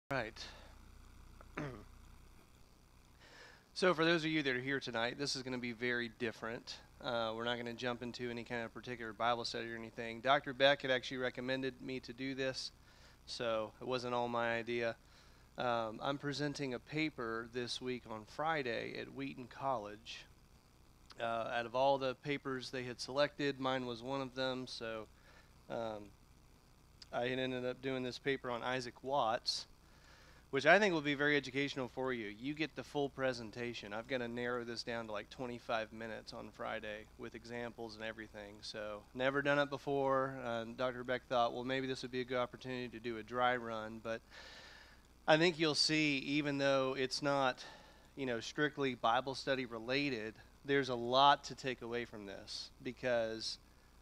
Right. So for those of you that are here tonight, this is going to be very different. We're not going to jump into any kind of particular Bible study or anything. Dr. Beck had actually recommended me to do this, so it wasn't all my idea. I'm presenting a paper this week on Friday at Wheaton College. Out of all the papers they had selected, mine was one of them, so um, I had ended up doing this paper on Isaac Watts, which I think will be very educational for you. You get the full presentation. I've got to narrow this down to like 25 minutes on Friday with examples and everything. So never done it before. Dr. Beck thought, well, maybe this would be a good opportunity to do a dry run. But I think you'll see, even though it's not, strictly Bible study related, there's a lot to take away from this because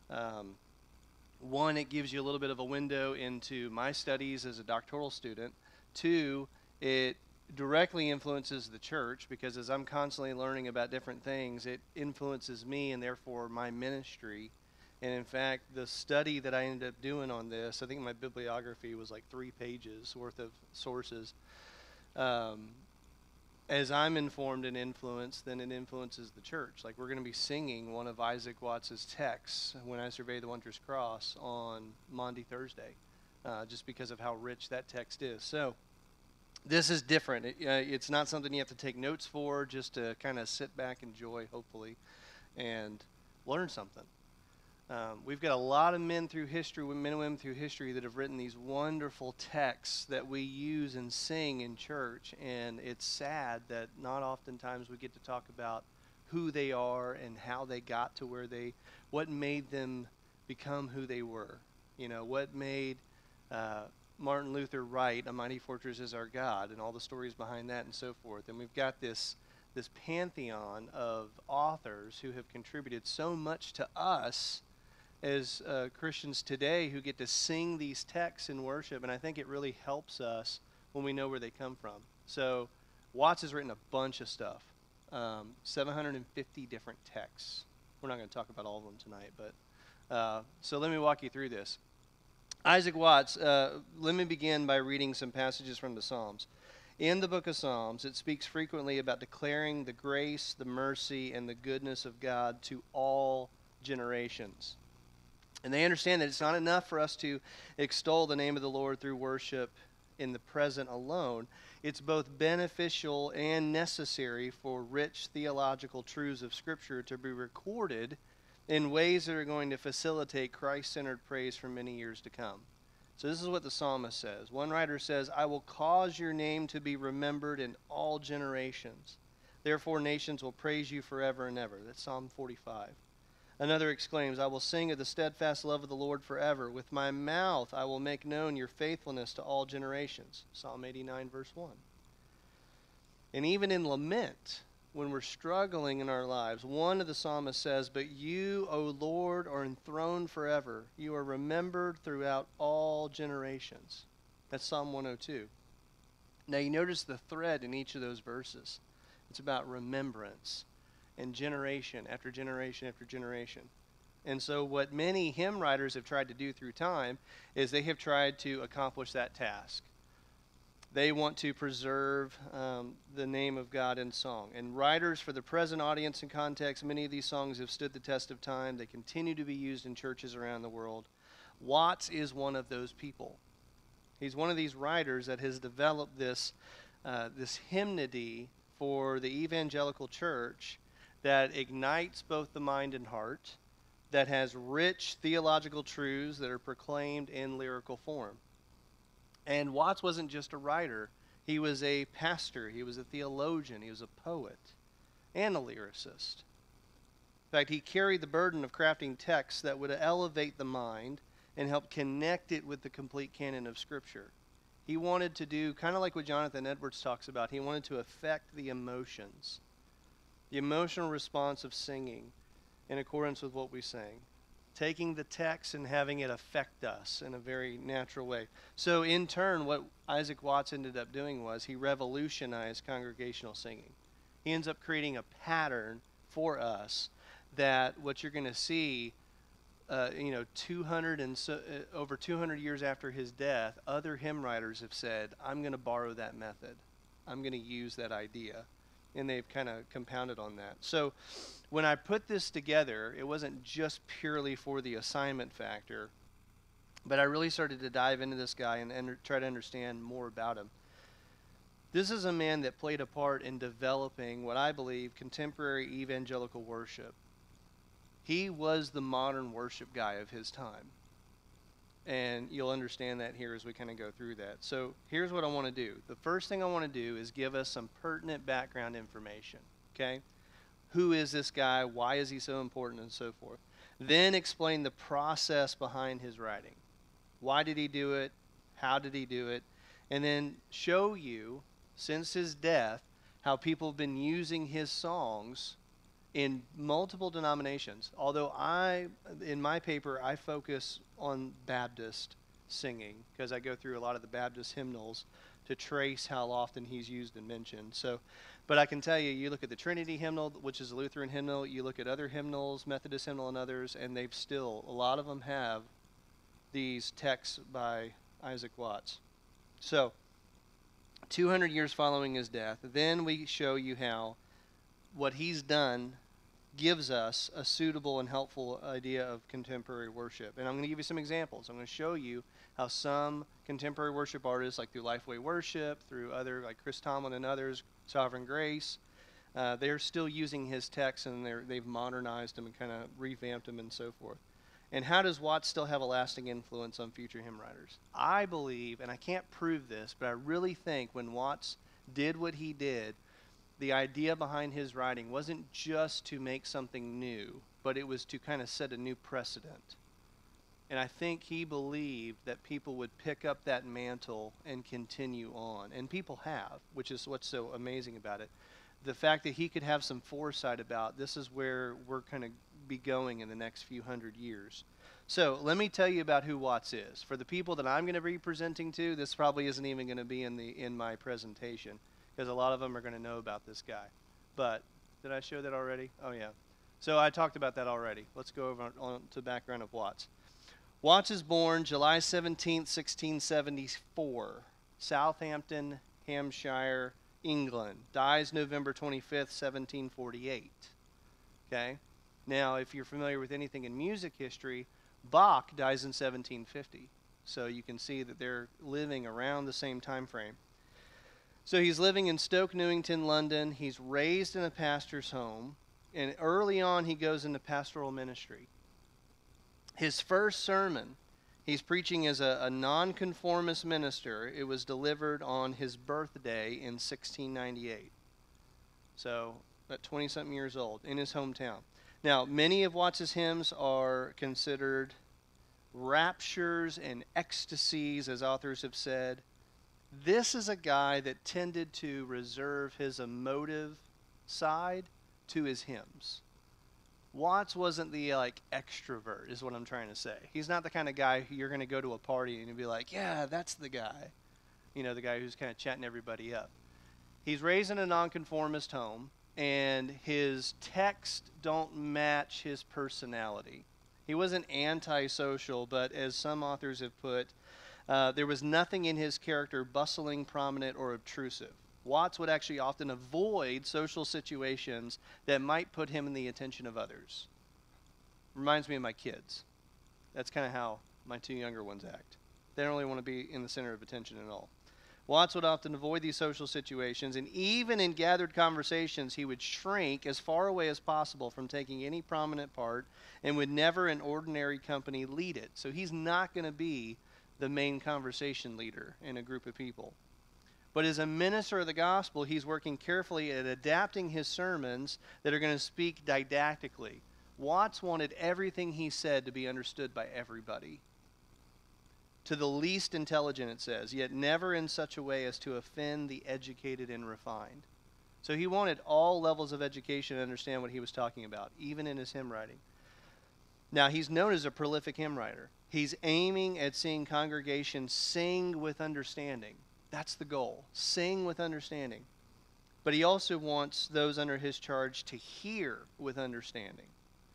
one, it gives you a little bit of a window into my studies as a doctoral student. Two, it directly influences the church because as I'm constantly learning about different things, it influences me and therefore my ministry. And in fact, the study that I ended up doing on this, I think my bibliography was like 3 pages worth of sources. As I'm informed and influenced, then it influences the church. Like we're going to be singing one of Isaac Watts' texts, When I Survey the Wondrous Cross, on Maundy Thursday, just because of how rich that text is. So this is different. It's not something you have to take notes for, just to kind of sit back, enjoy, hopefully, and learn something. We've got a lot of men through history, men and women through history that have written these wonderful texts that we use and sing in church, and it's sad that not oftentimes we get to talk about who they are and how they got to what made them become who they were. What made Martin Luther write, "A Mighty Fortress is Our God," and all the stories behind that and so forth. And we've got this pantheon of authors who have contributed so much to us as Christians today who get to sing these texts in worship, and I think it really helps us when we know where they come from. So Watts has written a bunch of stuff, 750 different texts. We're not going to talk about all of them tonight, but so let me walk you through this. Isaac Watts, let me begin by reading some passages from the Psalms. In the book of Psalms, it speaks frequently about declaring the grace, the mercy, and the goodness of God to all generations. And they understand that it's not enough for us to extol the name of the Lord through worship in the present alone. It's both beneficial and necessary for rich theological truths of Scripture to be recorded in ways that are going to facilitate Christ-centered praise for many years to come. So this is what the psalmist says. One writer says, "I will cause your name to be remembered in all generations. Therefore nations will praise you forever and ever." That's Psalm 45. Another exclaims, "I will sing of the steadfast love of the Lord forever. With my mouth I will make known your faithfulness to all generations." Psalm 89, verse 1. And even in lament, when we're struggling in our lives, one of the psalmists says, "But you, O Lord, are enthroned forever. You are remembered throughout all generations." That's Psalm 102. Now you notice the thread in each of those verses. It's about remembrance and generation after generation after generation. And so what many hymn writers have tried to do through time is they have tried to accomplish that task. They want to preserve the name of God in song. And writers for the present audience and context, many of these songs have stood the test of time. They continue to be used in churches around the world. Watts is one of those people. He's one of these writers that has developed this hymnody for the evangelical church that ignites both the mind and heart, that has rich theological truths that are proclaimed in lyrical form. And Watts wasn't just a writer. He was a pastor. He was a theologian. He was a poet and a lyricist. In fact, he carried the burden of crafting texts that would elevate the mind and help connect it with the complete canon of Scripture. He wanted to do, kind of like what Jonathan Edwards talks about, he wanted to affect the emotions, the emotional response of singing in accordance with what we sang, taking the text and having it affect us in a very natural way. So in turn, what Isaac Watts ended up doing was he revolutionized congregational singing. He ends up creating a pattern for us that what you're going to see 200 and so, over 200 years after his death, other hymn writers have said, I'm going to borrow that method. I'm going to use that idea. And they've kind of compounded on that. So when I put this together, it wasn't just purely for the assignment factor, but I really started to dive into this guy and try to understand more about him. This is a man that played a part in developing what I believe contemporary evangelical worship. He was the modern worship guy of his time. And you'll understand that here as we kind of go through that. So here's what I want to do. The first thing I want to do is give us some pertinent background information. Okay? Who is this guy? Why is he so important? And so forth. Then explain the process behind his writing. Why did he do it? How did he do it? And then show you, since his death, how people have been using his songs in multiple denominations. Although in my paper, I focus on Baptist singing because I go through a lot of the Baptist hymnals to trace how often he's used and mentioned. So, but I can tell you, you look at the Trinity hymnal, which is a Lutheran hymnal, you look at other hymnals, Methodist hymnal and others, and they've still, a lot of them have these texts by Isaac Watts. So, 200 years following his death, then we show you how what he's done gives us a suitable and helpful idea of contemporary worship. And I'm going to give you some examples. I'm going to show you how some contemporary worship artists, like through Lifeway Worship, through other, like Chris Tomlin and others, Sovereign Grace, they're still using his texts and they've modernized them and kind of revamped them and so forth. And how does Watts still have a lasting influence on future hymn writers? I believe, and I can't prove this, but I really think when Watts did what he did, the idea behind his writing wasn't just to make something new, but it was to kind of set a new precedent. And I think he believed that people would pick up that mantle and continue on. And people have, which is what's so amazing about it. The fact that he could have some foresight about this is where we're kind of be going in the next few hundred years. So let me tell you about who Watts is. For the people that I'm going to be presenting to, this probably isn't even going to be in my presentation because a lot of them are going to know about this guy. But did I show that already? Oh, yeah. So I talked about that already. Let's go over on to the background of Watts. Watts is born July 17th, 1674, Southampton, Hampshire, England. Dies November 25th, 1748. Okay? Now, if you're familiar with anything in music history, Bach dies in 1750. So you can see that they're living around the same time frame. So he's living in Stoke Newington, London. He's raised in a pastor's home. And early on, he goes into pastoral ministry. His first sermon, he's preaching as a nonconformist minister. It was delivered on his birthday in 1698. So, at 20-something years old, in his hometown. Now, many of Watts's hymns are considered raptures and ecstasies, as authors have said. This is a guy that tended to reserve his emotive side to his hymns. Watts wasn't the extrovert, is what I'm trying to say. He's not the kind of guy who you're going to go to a party and you'll be like, yeah, that's the guy. You know, the guy who's kind of chatting everybody up. He's raised in a nonconformist home, and his texts don't match his personality. He wasn't antisocial, but as some authors have put, there was nothing in his character bustling, prominent, or obtrusive. Watts would actually often avoid social situations that might put him in the attention of others. Reminds me of my kids. That's kind of how my two younger ones act. They don't really want to be in the center of attention at all. Watts would often avoid these social situations, and even in gathered conversations, he would shrink as far away as possible from taking any prominent part and would never in ordinary company lead it. So he's not going to be the main conversation leader in a group of people. But as a minister of the gospel, he's working carefully at adapting his sermons that are going to speak didactically. Watts wanted everything he said to be understood by everybody. To the least intelligent, it says, yet never in such a way as to offend the educated and refined. So he wanted all levels of education to understand what he was talking about, even in his hymn writing. Now, he's known as a prolific hymn writer. He's aiming at seeing congregations sing with understanding. That's the goal. Sing with understanding. But he also wants those under his charge to hear with understanding.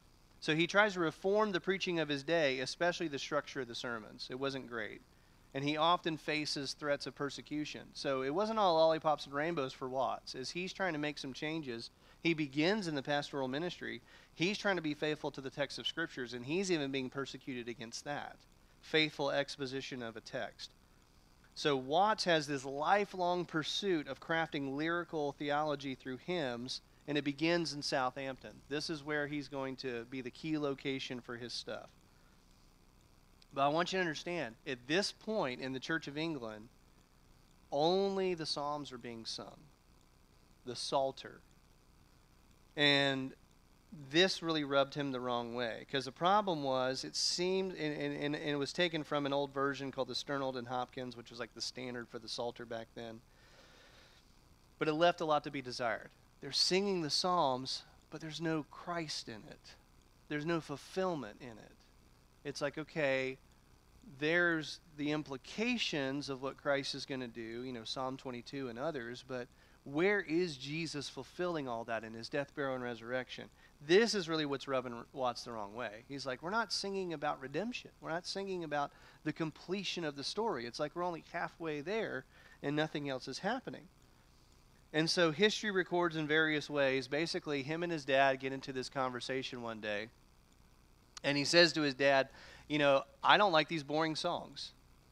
So he tries to reform the preaching of his day, especially the structure of the sermons. It wasn't great. And he often faces threats of persecution. So it wasn't all lollipops and rainbows for Watts. As he's trying to make some changes, he begins in the pastoral ministry. He's trying to be faithful to the text of Scriptures, and he's even being persecuted against that. Faithful exposition of a text. So Watts has this lifelong pursuit of crafting lyrical theology through hymns, and it begins in Southampton. This is where he's going to be the key location for his stuff. But I want you to understand, at this point in the Church of England, only the Psalms are being sung. The Psalter. And this really rubbed him the wrong way. Because the problem was, it seemed, and it was taken from an old version called the Sternald and Hopkins, which was like the standard for the Psalter back then. But it left a lot to be desired. They're singing the Psalms, but there's no Christ in it. There's no fulfillment in it. It's like, okay, there's the implications of what Christ is going to do, Psalm 22 and others, but where is Jesus fulfilling all that in his death, burial, and resurrection? This is really what's rubbing Watts the wrong way. He's like, we're not singing about redemption. We're not singing about the completion of the story. It's like we're only halfway there and nothing else is happening. And so history records in various ways. Basically, him and his dad get into this conversation one day. And he says to his dad, I don't like these boring songs.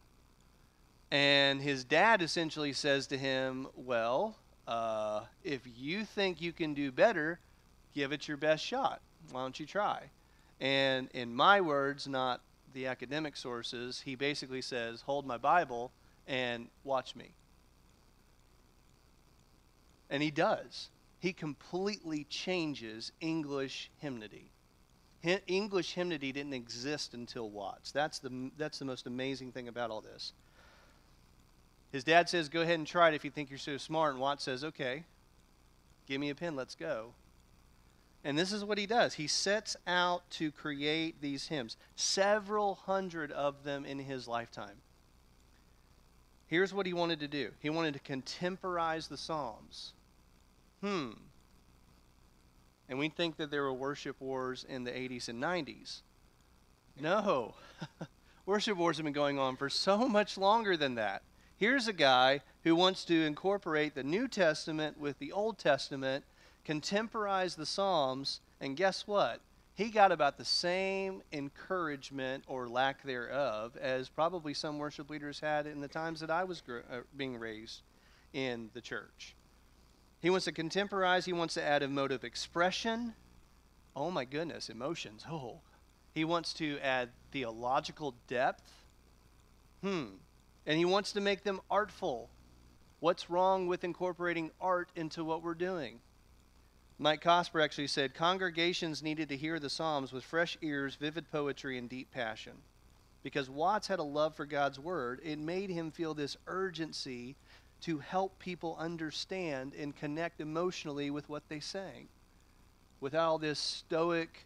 And his dad essentially says to him, well, if you think you can do better, give it your best shot. Why don't you try? And in my words, not the academic sources, he basically says, hold my Bible and watch me. And he does. He completely changes English hymnody. English hymnody didn't exist until Watts. That's the most amazing thing about all this. His dad says, go ahead and try it if you think you're so smart. And Watts says, okay, give me a pen, let's go. And this is what he does. He sets out to create these hymns, several hundred of them in his lifetime. Here's what he wanted to do. He wanted to contemporize the Psalms. And we think that there were worship wars in the 80s and 90s. No. Worship wars have been going on for so much longer than that. Here's a guy who wants to incorporate the New Testament with the Old Testament, contemporize the Psalms, and guess what? He got about the same encouragement or lack thereof as probably some worship leaders had in the times that I was being raised in the church. He wants to contemporize. He wants to add a mode of expression. Oh my goodness, emotions. Oh. He wants to add theological depth. And he wants to make them artful. What's wrong with incorporating art into what we're doing? Mike Cosper actually said, congregations needed to hear the Psalms with fresh ears, vivid poetry, and deep passion. Because Watts had a love for God's Word, it made him feel this urgency to help people understand and connect emotionally with what they sang. Without all this stoic,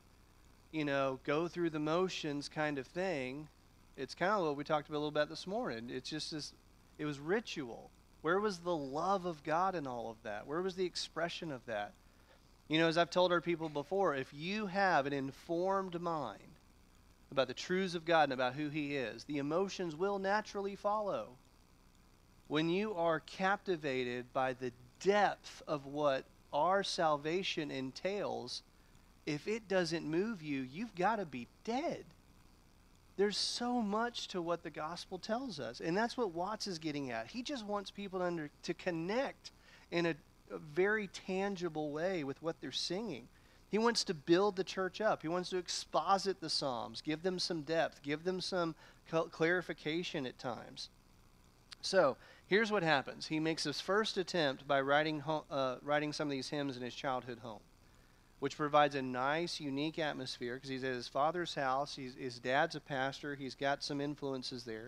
go through the motions kind of thing, it's kind of what we talked about a little bit this morning. It's just this, it was ritual. Where was the love of God in all of that? Where was the expression of that? As I've told our people before, if you have an informed mind about the truths of God and about who He is, the emotions will naturally follow. When you are captivated by the depth of what our salvation entails, if it doesn't move you, you've got to be dead. There's so much to what the gospel tells us. And that's what Watts is getting at. He just wants people to connect in a very tangible way with what they're singing. He wants to build the church up. He wants to exposit the Psalms, give them some depth, give them some clarification at times. So here's what happens. He makes his first attempt by writing some of these hymns in his childhood home, which provides a nice, unique atmosphere because he's at his father's house. His dad's a pastor. He's got some influences there.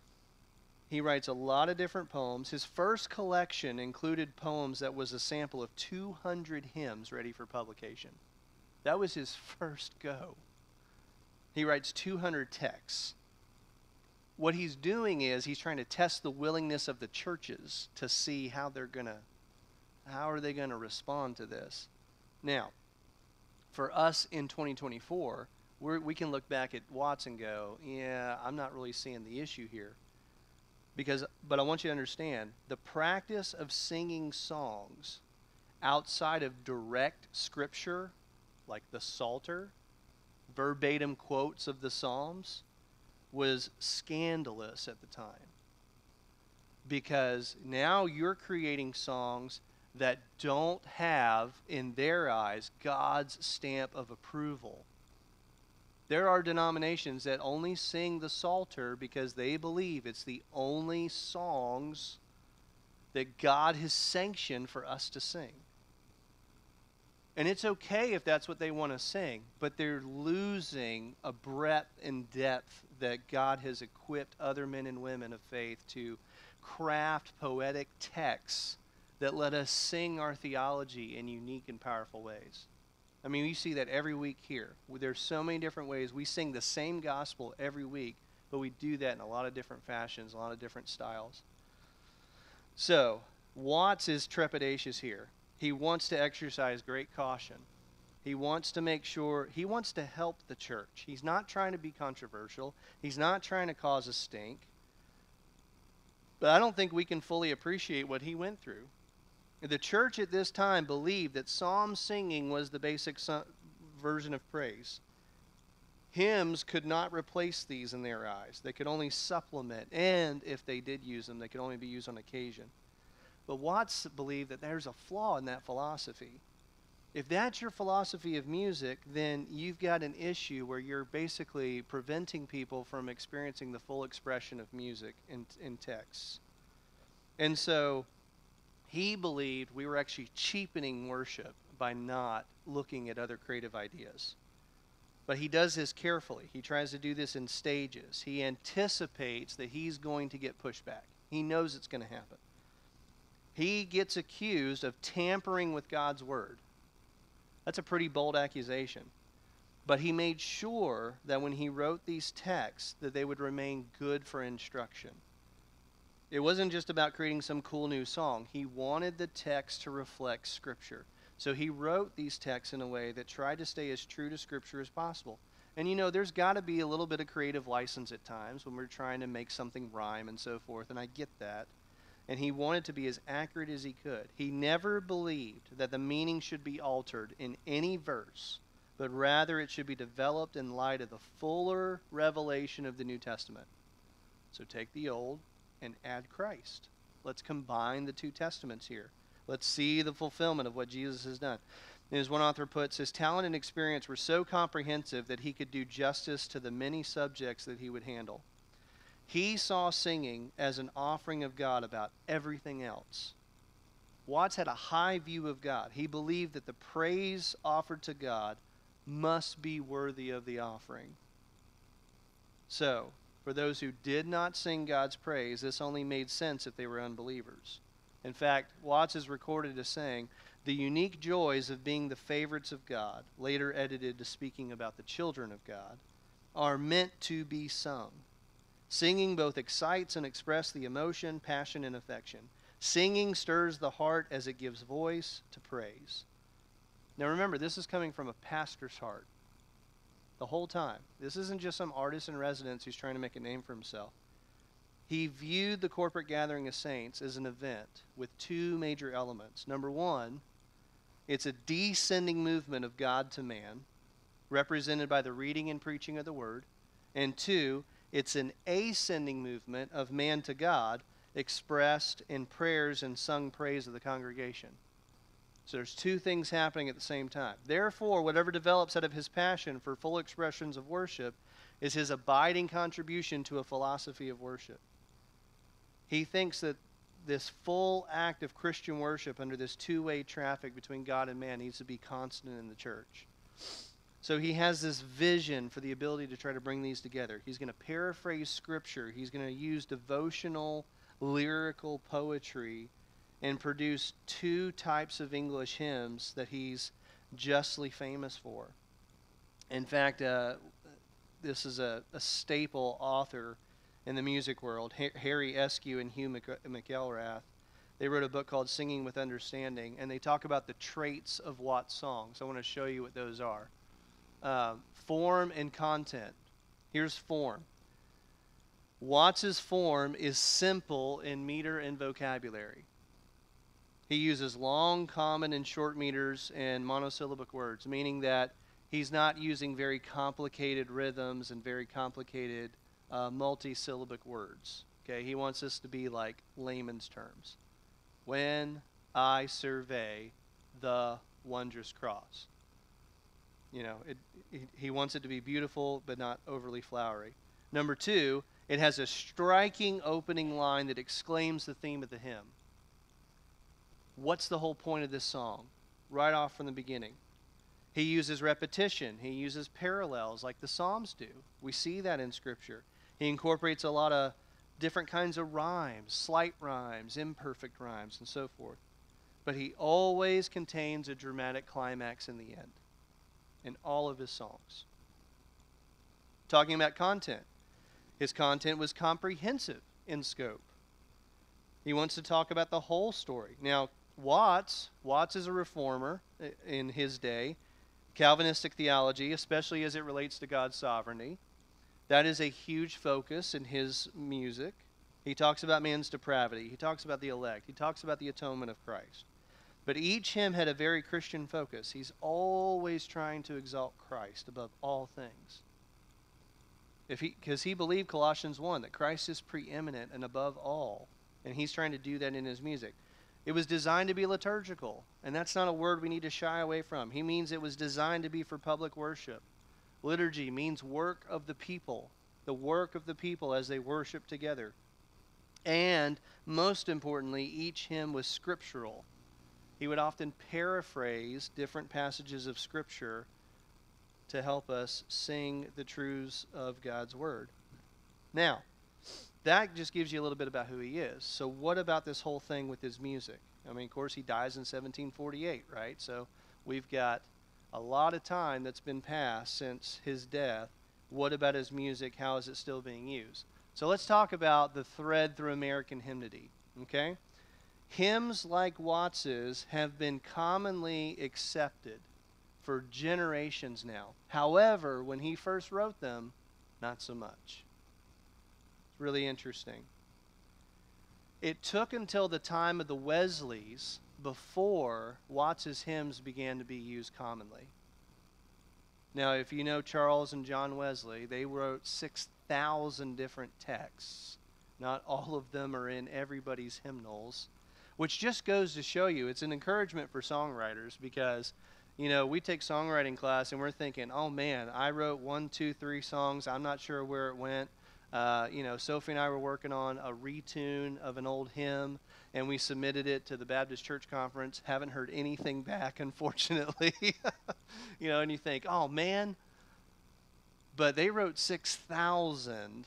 He writes a lot of different poems. His first collection included poems that was a sample of 200 hymns ready for publication. That was his first go. He writes 200 texts. What he's doing is he's trying to test the willingness of the churches to see how are they going to respond to this. Now, For us in 2024, we can look back at Watts and go, yeah, I'm not really seeing the issue here. But I want you to understand, the practice of singing songs outside of direct scripture, like the Psalter, verbatim quotes of the Psalms, was scandalous at the time. Because now you're creating songs that don't have, in their eyes, God's stamp of approval. There are denominations that only sing the Psalter because they believe it's the only songs that God has sanctioned for us to sing. And it's okay if that's what they want to sing, but they're losing a breadth and depth that God has equipped other men and women of faith to craft poetic texts that let us sing our theology in unique and powerful ways. I mean, you see that every week here. There's so many different ways. We sing the same gospel every week, but we do that in a lot of different fashions, a lot of different styles. So, Watts is trepidatious here. He wants to exercise great caution. He wants to make sure, he wants to help the church. He's not trying to be controversial. He's not trying to cause a stink. But I don't think we can fully appreciate what he went through. The church at this time believed that psalm singing was the basic version of praise. Hymns could not replace these in their eyes. They could only supplement, and if they did use them, they could only be used on occasion. But Watts believed that there's a flaw in that philosophy. If that's your philosophy of music, then you've got an issue where you're basically preventing people from experiencing the full expression of music in texts. And so he believed we were actually cheapening worship by not looking at other creative ideas. But he does this carefully. He tries to do this in stages. He anticipates that he's going to get pushback. He knows it's going to happen. He gets accused of tampering with God's word. That's a pretty bold accusation. But he made sure that when he wrote these texts, that they would remain good for instruction. It wasn't just about creating some cool new song. He wanted the text to reflect Scripture. So he wrote these texts in a way that tried to stay as true to Scripture as possible. And you know, there's got to be a little bit of creative license at times when we're trying to make something rhyme and so forth, and I get that. And he wanted to be as accurate as he could. He never believed that the meaning should be altered in any verse, but rather it should be developed in light of the fuller revelation of the New Testament. So take the Old and add Christ. Let's combine the two testaments here. Let's see the fulfillment of what Jesus has done. And as one author puts, his talent and experience were so comprehensive that he could do justice to the many subjects that he would handle. He saw singing as an offering of God about everything else. Watts had a high view of God. He believed that the praise offered to God must be worthy of the offering. So, for those who did not sing God's praise, this only made sense if they were unbelievers. In fact, Watts is recorded as saying, the unique joys of being the favorites of God, later edited to speaking about the children of God, are meant to be sung. Singing both excites and expresses the emotion, passion, and affection. Singing stirs the heart as it gives voice to praise. Now remember, this is coming from a pastor's heart. The whole time. This isn't just some artist in residence who's trying to make a name for himself. He viewed the corporate gathering of saints as an event with two major elements. Number one, it's a descending movement of God to man, represented by the reading and preaching of the word. And two, it's an ascending movement of man to God, expressed in prayers and sung praise of the congregation. So there's two things happening at the same time. Therefore, whatever develops out of his passion for full expressions of worship is his abiding contribution to a philosophy of worship. He thinks that this full act of Christian worship under this two-way traffic between God and man needs to be constant in the church. So he has this vision for the ability to try to bring these together. He's going to paraphrase Scripture. He's going to use devotional, lyrical poetry and produce two types of English hymns that he's justly famous for. In fact, this is a staple author in the music world, Harry Eskew and Hugh McElrath. They wrote a book called Singing with Understanding, and they talk about the traits of Watts' songs. I want to show you what those are. Form and content. Here's form. Watts's form is simple in meter and vocabulary. He uses long, common, and short meters and monosyllabic words, meaning that he's not using very complicated rhythms and very complicated multi-syllabic words. Okay, he wants this to be like layman's terms. When I survey the wondrous cross. You know, he wants it to be beautiful but not overly flowery. Number two, it has a striking opening line that exclaims the theme of the hymn. What's the whole point of this song? Right off from the beginning. He uses repetition. He uses parallels like the Psalms do. We see that in Scripture. He incorporates a lot of different kinds of rhymes, slight rhymes, imperfect rhymes, and so forth. But he always contains a dramatic climax in the end in all of his songs. Talking about content. His content was comprehensive in scope. He wants to talk about the whole story. Now, Watts is a reformer in his day. Calvinistic theology, especially as it relates to God's sovereignty. That is a huge focus in his music. He talks about man's depravity. He talks about the elect. He talks about the atonement of Christ. But each hymn had a very Christian focus. He's always trying to exalt Christ above all things. Because he believed Colossians 1, that Christ is preeminent and above all. And he's trying to do that in his music. It was designed to be liturgical, and that's not a word we need to shy away from. He means it was designed to be for public worship. Liturgy means work of the people, the work of the people as they worship together. And, most importantly, each hymn was scriptural. He would often paraphrase different passages of Scripture to help us sing the truths of God's Word. Now, that just gives you a little bit about who he is. So what about this whole thing with his music? I mean, of course, he dies in 1748, right? So we've got a lot of time that's been passed since his death. What about his music? How is it still being used? So let's talk about the thread through American hymnody, okay? Hymns like Watts's have been commonly accepted for generations now. However, when he first wrote them, not so much. Really interesting. It took until the time of the Wesleys before Watts's hymns began to be used commonly. Now, if you know Charles and John Wesley, they wrote 6,000 different texts. Not all of them are in everybody's hymnals, which just goes to show you it's an encouragement for songwriters because, you know, we take songwriting class and we're thinking, oh man, I wrote 1, 2, 3 songs. I'm not sure where it went. You know, Sophie and I were working on a retune of an old hymn, and we submitted it to the Baptist Church Conference. Haven't heard anything back, unfortunately. You know, and you think, oh, man. But they wrote 6,000.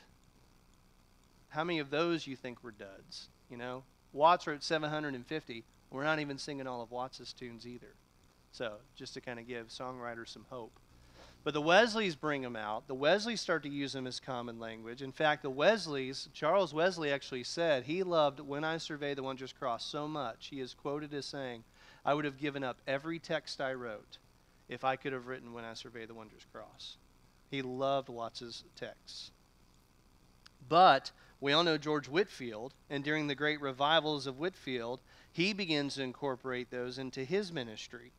How many of those you think were duds? You know, Watts wrote 750. We're not even singing all of Watts's tunes either. So, just to kind of give songwriters some hope. But the Wesleys bring them out. The Wesleys start to use them as common language. In fact, the Wesleys, Charles Wesley actually said he loved When I Survey the Wondrous Cross so much. He is quoted as saying, I would have given up every text I wrote if I could have written When I Survey the Wondrous Cross. He loved Watts's texts. But we all know George Whitefield, and during the great revivals of Whitefield, he begins to incorporate those into his ministry.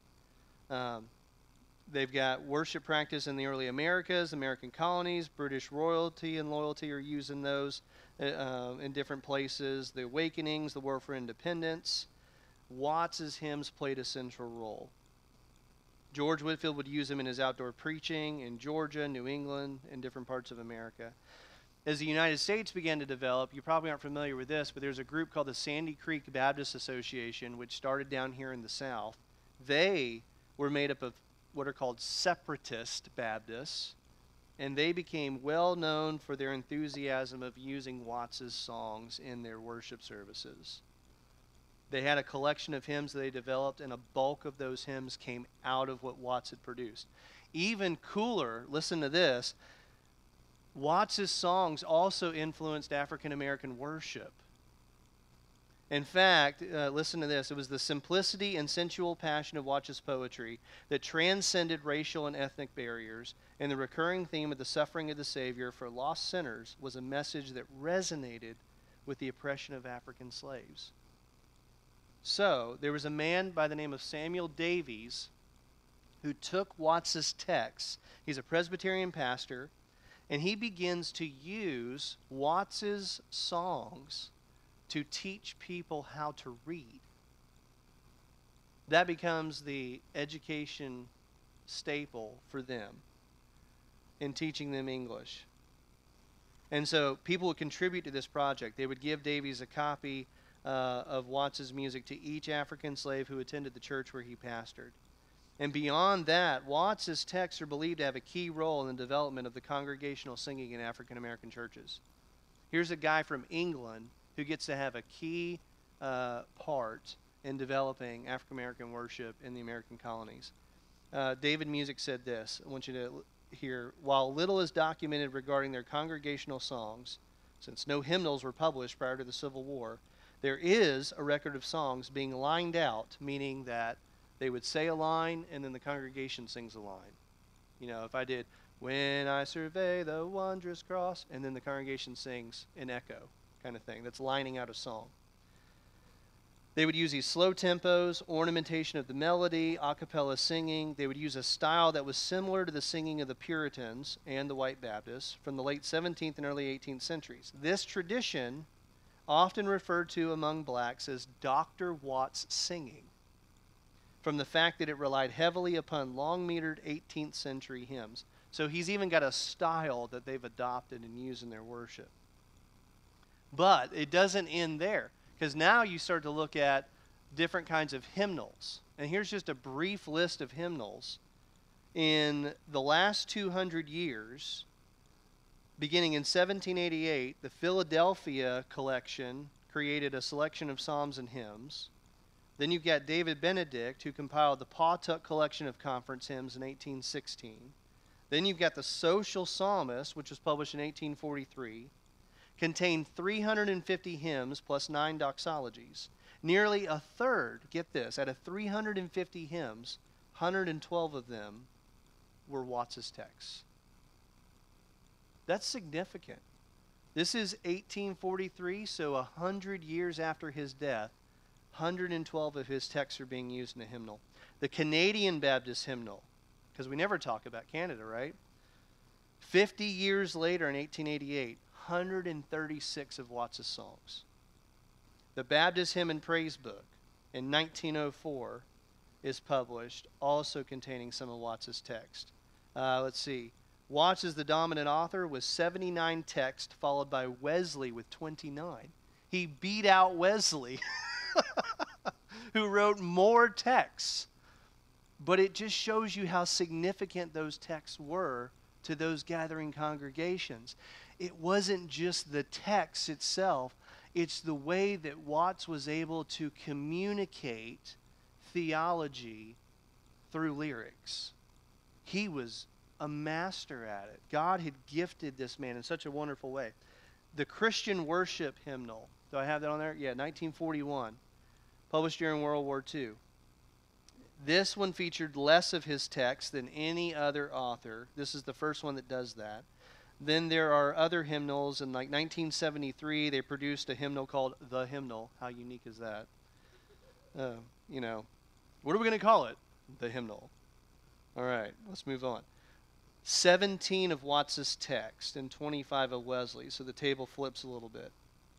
They've got worship practice in the early Americas, American colonies, British royalty and loyalty are using those in different places. The Awakenings, the War for Independence. Watts's hymns played a central role. George Whitefield would use them in his outdoor preaching in Georgia, New England, and different parts of America. As the United States began to develop, you probably aren't familiar with this, but there's a group called the Sandy Creek Baptist Association, which started down here in the South. They were made up of what are called separatist Baptists, and they became well known for their enthusiasm of using Watts's songs in their worship services. They had a collection of hymns that they developed, and a bulk of those hymns came out of what Watts had produced. Even cooler, listen to this, Watts's songs also influenced African American worship. In fact, listen to this. It was the simplicity and sensual passion of Watts's poetry that transcended racial and ethnic barriers, and the recurring theme of the suffering of the Savior for lost sinners was a message that resonated with the oppression of African slaves. So, there was a man by the name of Samuel Davies who took Watts's text. He's a Presbyterian pastor, and he begins to use Watts's songs to teach people how to read. That becomes the education staple for them in teaching them English. And so people would contribute to this project. They would give Davies a copy of Watts's music to each African slave who attended the church where he pastored. And beyond that, Watts's texts are believed to have a key role in the development of the congregational singing in African American churches. Here's a guy from England who gets to have a key part in developing African American worship in the American colonies. David Musick said this. I want you to hear. While little is documented regarding their congregational songs, since no hymnals were published prior to the Civil War, there is a record of songs being lined out, meaning that they would say a line and then the congregation sings a line. You know, if I did, "When I survey the wondrous cross," and then the congregation sings an echo kind of thing. That's lining out a song. They would use these slow tempos, ornamentation of the melody, a cappella singing. They would use a style that was similar to the singing of the Puritans and the White Baptists from the late 17th and early 18th centuries. This tradition, often referred to among blacks as Dr. Watts singing, from the fact that it relied heavily upon long-metered 18th century hymns. So he's even got a style that they've adopted and used in their worship. But it doesn't end there, because now you start to look at different kinds of hymnals. And here's just a brief list of hymnals. In the last 200 years, beginning in 1788, the Philadelphia collection created a selection of psalms and hymns. Then you've got David Benedict, who compiled the Pawtuck collection of conference hymns in 1816. Then you've got the Social Psalmist, which was published in 1843. Contained 350 hymns plus 9 doxologies. Nearly a third, get this, out of 350 hymns, 112 of them were Watts's texts. That's significant. This is 1843, so 100 years after his death, 112 of his texts are being used in a hymnal. The Canadian Baptist hymnal, because we never talk about Canada, right? 50 years later in 1888, 136 of Watts's songs. The Baptist Hymn and Praise Book in 1904 is published, also containing some of Watts's text. Let's see. Watts is the dominant author with 79 texts, followed by Wesley with 29. He beat out Wesley, who wrote more texts. But it just shows you how significant those texts were to those gathering congregations. It wasn't just the text itself, it's the way that Watts was able to communicate theology through lyrics. He was a master at it. God had gifted this man in such a wonderful way. The Christian Worship Hymnal, do I have that on there? Yeah, 1941, published during World War II. This one featured less of his text than any other author. This is the first one that does that. Then there are other hymnals. In like 1973, they produced a hymnal called The Hymnal. How unique is that? You know, what are we going to call it? The Hymnal. All right, let's move on. 17 of Watts's text and 25 of Wesley, so the table flips a little bit.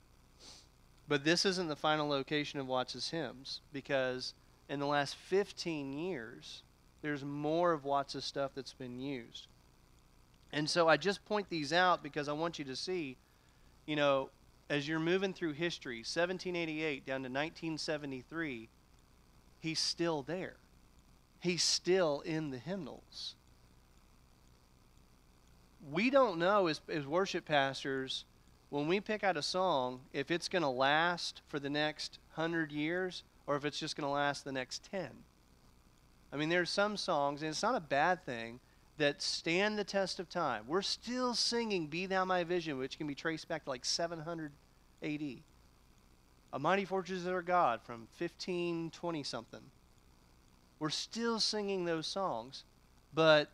But this isn't the final location of Watts's hymns, because in the last 15 years, there's more of Watts's stuff that's been used. And so I just point these out because I want you to see, you know, as you're moving through history, 1788 down to 1973, he's still there. He's still in the hymnals. We don't know as worship pastors, when we pick out a song, if it's going to last for the next 100 years or if it's just going to last the next 10. I mean, there's some songs, and it's not a bad thing, that stand the test of time. We're still singing Be Thou My Vision, which can be traced back to like 700 AD. A Mighty Fortress is Our God from 1520 something. We're still singing those songs, but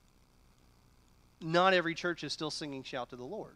not every church is still singing Shout to the Lord,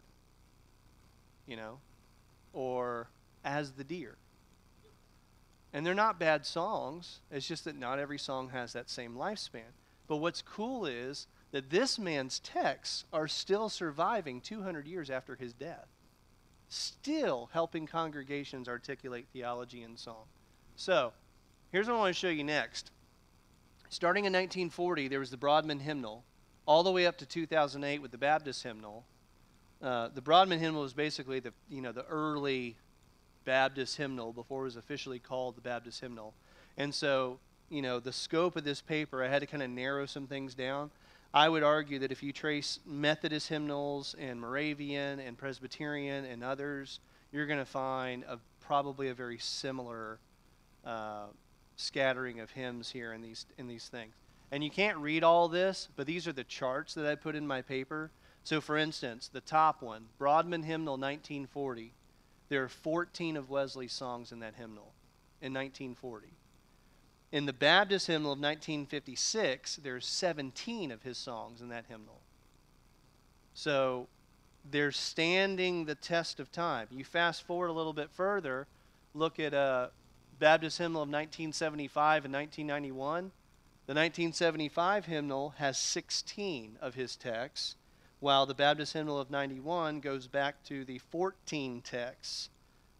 or As the Deer. And they're not bad songs. It's just that not every song has that same lifespan. But what's cool is that this man's texts are still surviving 200 years after his death, still helping congregations articulate theology and song. So, here's what I want to show you next. Starting in 1940, there was the Broadman Hymnal, all the way up to 2008 with the Baptist Hymnal. The Broadman Hymnal was basically the early Baptist hymnal before it was officially called the Baptist Hymnal. And so, the scope of this paper, I had to kind of narrow some things down. I would argue that if you trace Methodist hymnals and Moravian and Presbyterian and others, you're going to find probably a very similar scattering of hymns here in these things. And you can't read all this, but these are the charts that I put in my paper. So, for instance, the top one, Broadman Hymnal 1940. There are 14 of Wesley's songs in that hymnal in 1940. In the Baptist Hymnal of 1956, there's 17 of his songs in that hymnal. So they're standing the test of time. You fast forward a little bit further, look at Baptist Hymnal of 1975 and 1991. The 1975 hymnal has 16 of his texts, while the Baptist Hymnal of 91 goes back to the 14 texts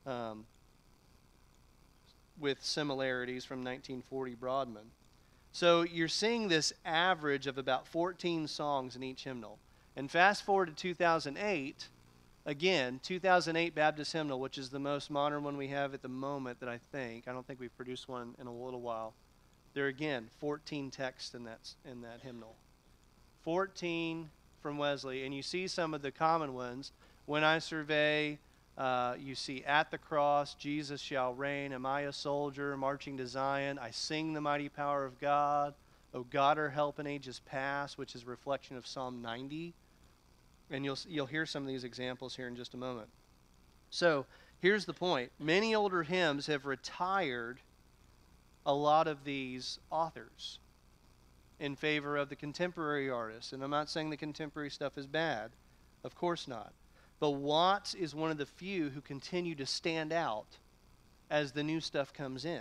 with similarities from 1940 Broadman. So you're seeing this average of about 14 songs in each hymnal. And fast forward to 2008, again, 2008 Baptist Hymnal, which is the most modern one we have at the moment that I don't think we've produced one in a little while. There are, again, 14 texts in that hymnal. 14 from Wesley, and you see some of the common ones. When I Survey, you see At the Cross, Jesus Shall Reign, Am I a Soldier, Marching to Zion, I Sing the Mighty Power of God, O God our help in ages past, which is a reflection of Psalm 90. And you'll hear some of these examples here in just a moment. So here's the point. Many older hymns have retired a lot of these authors in favor of the contemporary artists. And I'm not saying the contemporary stuff is bad. Of course not. But Watts is one of the few who continue to stand out as the new stuff comes in.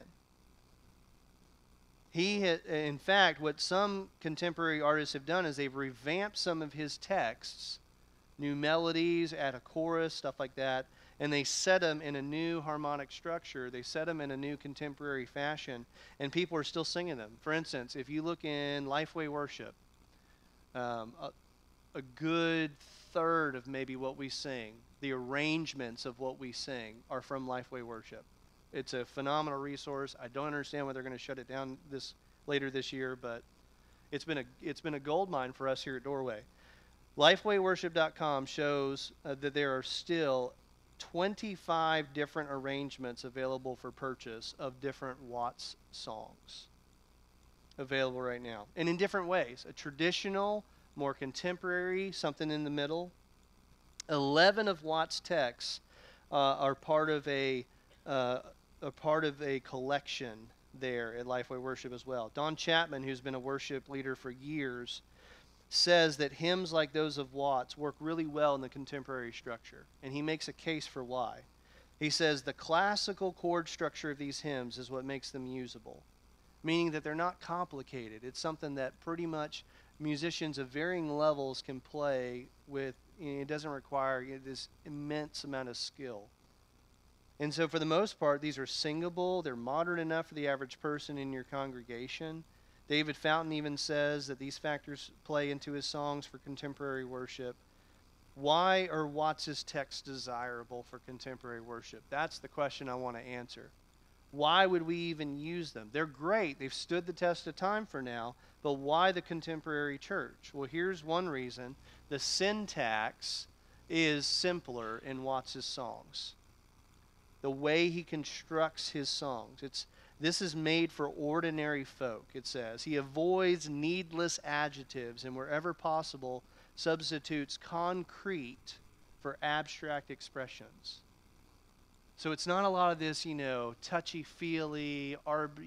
In fact, what some contemporary artists have done is they've revamped some of his texts, new melodies, add a chorus, stuff like that, and they set them in a new harmonic structure. They set them in a new contemporary fashion, and people are still singing them. For instance, if you look in Lifeway Worship, a good third of maybe what we sing, the arrangements of what we sing, are from Lifeway Worship. It's a phenomenal resource. I don't understand why they're going to shut it down later this year, but it's been a gold mine for us here at Doorway. LifewayWorship.com shows that there are still 25 different arrangements available for purchase of different Watts songs available right now, and in different ways. A traditional, more contemporary, something in the middle. 11 of Watts' texts are part of a collection there at Lifeway Worship as well. Don Chapman, who's been a worship leader for years, says that hymns like those of Watts work really well in the contemporary structure, and he makes a case for why. He says the classical chord structure of these hymns is what makes them usable, meaning that they're not complicated. It's something that pretty much musicians of varying levels can play with. It doesn't require this immense amount of skill. And so for the most part, these are singable. They're modern enough for the average person in your congregation. David Fountain even says that these factors play into his songs for contemporary worship. Why are Watts' texts desirable for contemporary worship? That's the question I want to answer. Why would we even use them? They're great. They've stood the test of time for now, but why the contemporary church? Well, here's one reason. The syntax is simpler in Watts' songs. The way he constructs his songs. This is made for ordinary folk, it says. He avoids needless adjectives and wherever possible substitutes concrete for abstract expressions. So it's not a lot of this, touchy-feely,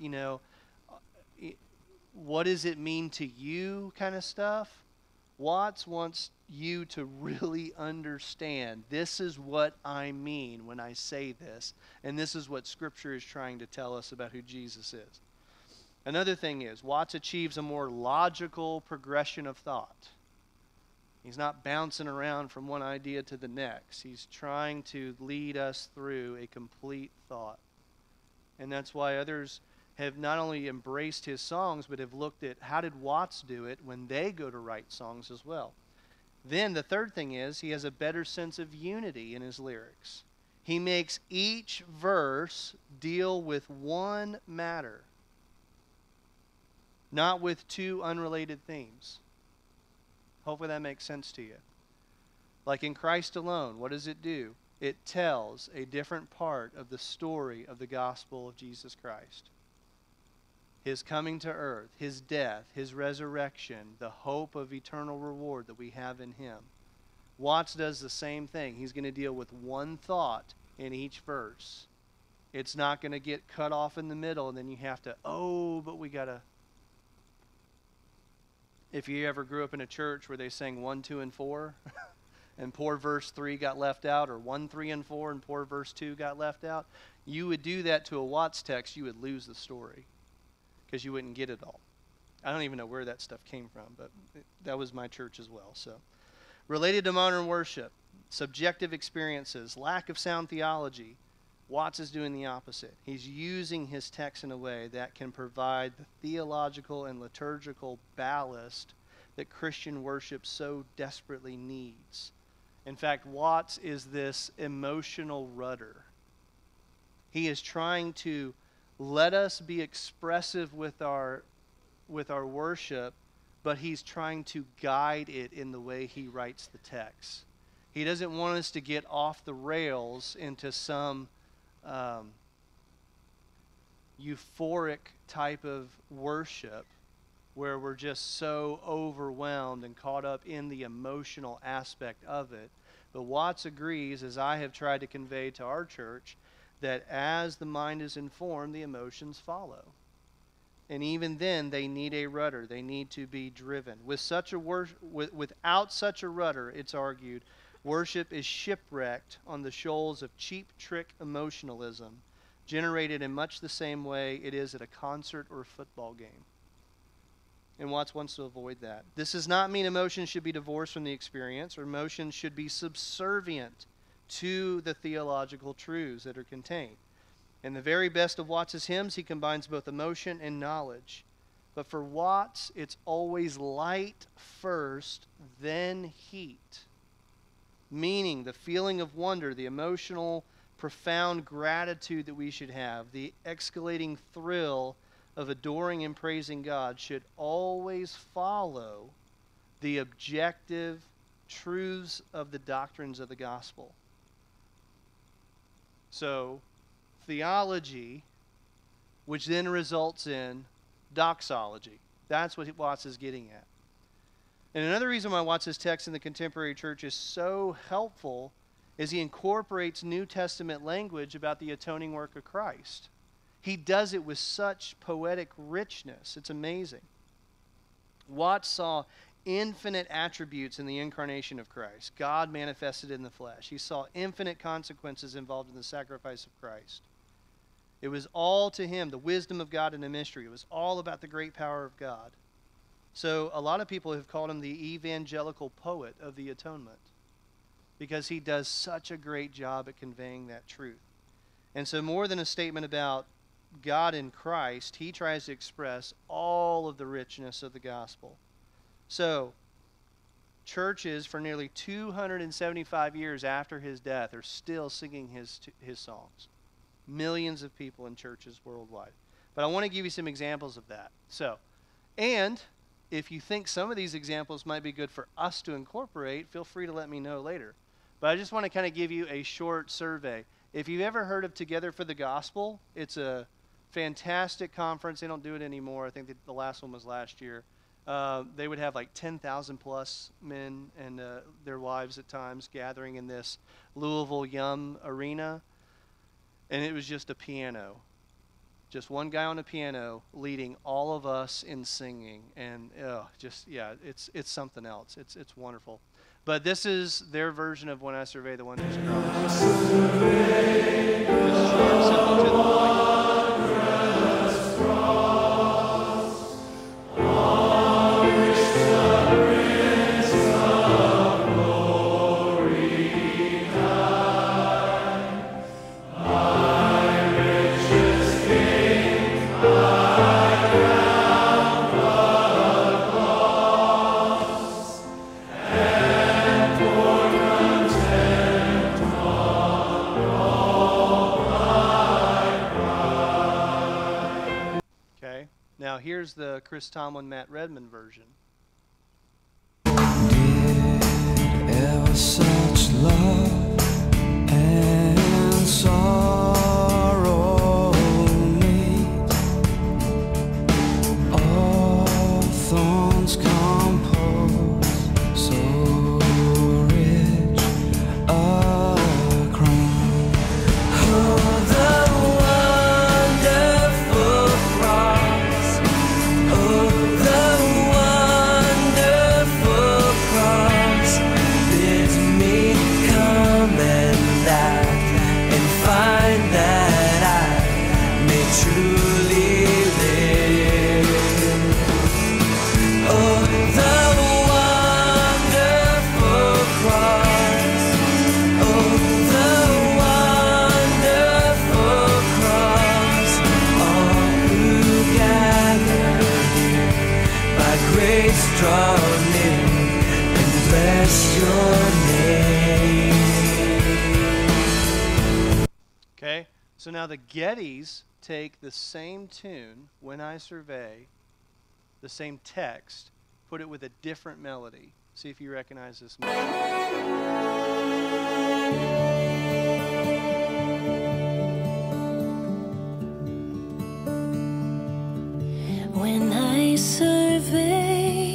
what does it mean to you kind of stuff. Watts wants you to really understand, this is what I mean when I say this, and this is what Scripture is trying to tell us about who Jesus is. Another thing is, Watts achieves a more logical progression of thought. He's not bouncing around from one idea to the next. He's trying to lead us through a complete thought. And that's why others have not only embraced his songs, but have looked at how did Watts do it when they go to write songs as well. Then the third thing is, he has a better sense of unity in his lyrics. He makes each verse deal with one matter, not with two unrelated themes. Hopefully that makes sense to you. Like in Christ Alone, what does it do? It tells a different part of the story of the gospel of Jesus Christ. His coming to earth, his death, his resurrection, the hope of eternal reward that we have in him. Watts does the same thing. He's going to deal with one thought in each verse. It's not going to get cut off in the middle and then you have to, but we got to. If you ever grew up in a church where they sang 1, 2, and 4, and poor verse 3 got left out, or 1, 3, and 4, and poor verse 2 got left out, you would do that to a Watts text, you would lose the story, because you wouldn't get it all. I don't even know where that stuff came from, but that was my church as well. So, related to modern worship, subjective experiences, lack of sound theology, Watts is doing the opposite. He's using his text in a way that can provide the theological and liturgical ballast that Christian worship so desperately needs. In fact, Watts is this emotional rudder. He is trying to let us be expressive with our worship, but he's trying to guide it in the way he writes the text. He doesn't want us to get off the rails into some euphoric type of worship where we're just so overwhelmed and caught up in the emotional aspect of it. But Watts agrees, as I have tried to convey to our church, that as the mind is informed, the emotions follow. And even then, they need a rudder. They need to be driven. Without such a rudder, it's argued, worship is shipwrecked on the shoals of cheap trick emotionalism, generated in much the same way it is at a concert or a football game. And Watts wants to avoid that. This does not mean emotions should be divorced from the experience, or emotions should be subservient to the theological truths that are contained. In the very best of Watts's hymns, he combines both emotion and knowledge. But for Watts, it's always light first, then heat. Meaning the feeling of wonder, the emotional, profound gratitude that we should have, the escalating thrill of adoring and praising God should always follow the objective truths of the doctrines of the gospel. So, theology, which then results in doxology. That's what Watts is getting at. And another reason why Watts' text in the contemporary church is so helpful is he incorporates New Testament language about the atoning work of Christ. He does it with such poetic richness. It's amazing. Watts saw infinite attributes in the incarnation of Christ, God manifested in the flesh. He saw infinite consequences involved in the sacrifice of Christ. It was all to him, the wisdom of God in a mystery. It was all about the great power of God. So a lot of people have called him the evangelical poet of the atonement because he does such a great job at conveying that truth. And so more than a statement about God in Christ, he tries to express all of the richness of the gospel. So, churches for nearly 275 years after his death are still singing his songs. Millions of people in churches worldwide. But I want to give you some examples of that. And if you think some of these examples might be good for us to incorporate, feel free to let me know later. But I just want to kind of give you a short survey. If you've ever heard of Together for the Gospel, it's a fantastic conference. They don't do it anymore. I think that the last one was last year. They would have like 10,000 plus men and their wives at times gathering in this Louisville Yum Arena. and it was just a piano. Just one guy on a piano leading all of us in singing, and it's something else. It's wonderful. But this is their version of When I Survey the Wondrous Cross. Just short, simple, to the point. Now here's the Chris Tomlin, Matt Redman version. Ever such love and sorrow meet, all thorns compose so rich a crown. Oh, the wonderful cross. Oh, the wonderful cross bids me come and die and find that I may truly live. Oh, the wonderful cross. Oh, the wonderful cross. All who gather by grace draw near and bless your name. Okay, so now the Gettys take the same tune, When I Survey, the same text, put it with a different melody. See if you recognize this melody. When I survey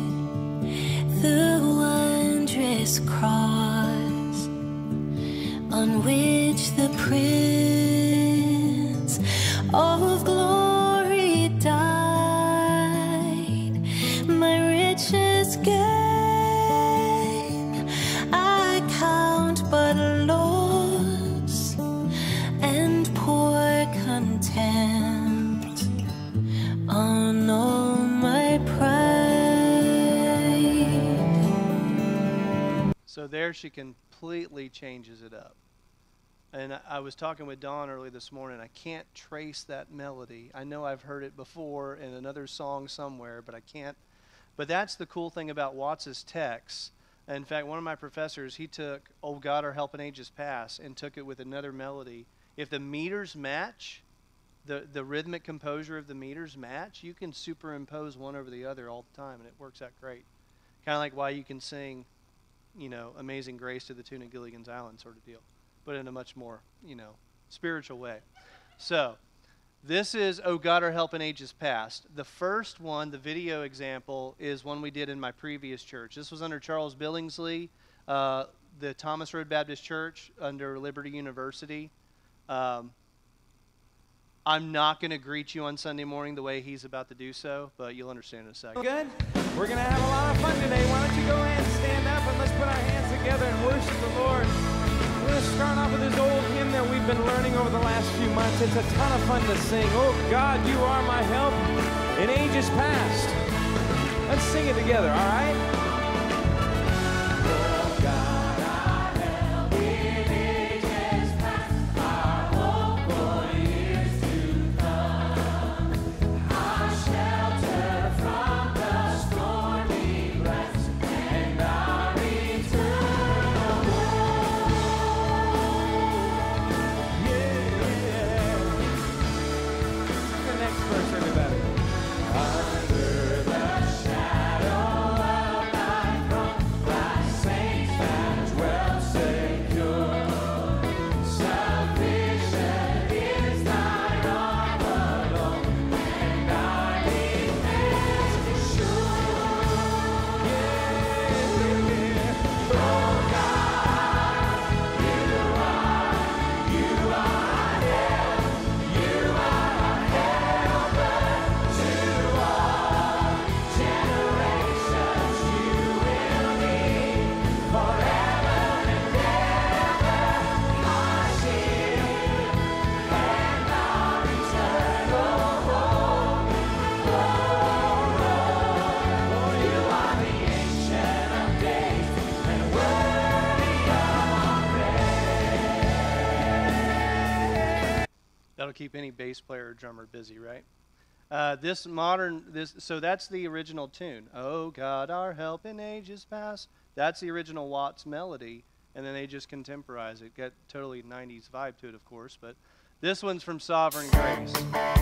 the wondrous cross on which the Prince of Glory died, my richest gain I count but loss and poor contempt on all my pride. So there she completely changes it up. And I was talking with Dawn early this morning. I can't trace that melody. I know I've heard it before in another song somewhere, but I can't. But that's the cool thing about Watts's text. In fact, one of my professors, he took "Oh God, Our Help in Ages Past" and took it with another melody. If the meters match, the rhythmic composure of the meters match, you can superimpose one over the other all the time, and it works out great. Kind of like why you can sing, Amazing Grace to the tune of Gilligan's Island sort of deal, but in a much more, spiritual way. So this is "Oh God, Our Help in Ages Past." The first one, the video example, is one we did in my previous church. This was under Charles Billingsley, the Thomas Road Baptist Church under Liberty University. I'm not going to greet you on Sunday morning the way he's about to do so, but you'll understand in a second. Good. We're going to have a lot of fun today. Why don't you go ahead and stand up and let's put our hands together and worship the Lord. We're going to start off with this old hymn that we've been learning over the last few months. It's a ton of fun to sing. Oh God, you are my help in ages past. Let's sing it together, all right? Oh God, our help in ages past, our hope for years to come, our shelter from the stormy blast, and our eternal home. Yeah. The next verse, everybody. Under the shadow of thy That'll keep any bass player or drummer busy, right? So that's the original tune. Oh God, our help in ages past. That's the original Watts melody, and then they just contemporize it. Got totally 90s vibe to it, of course, but this one's from Sovereign Grace.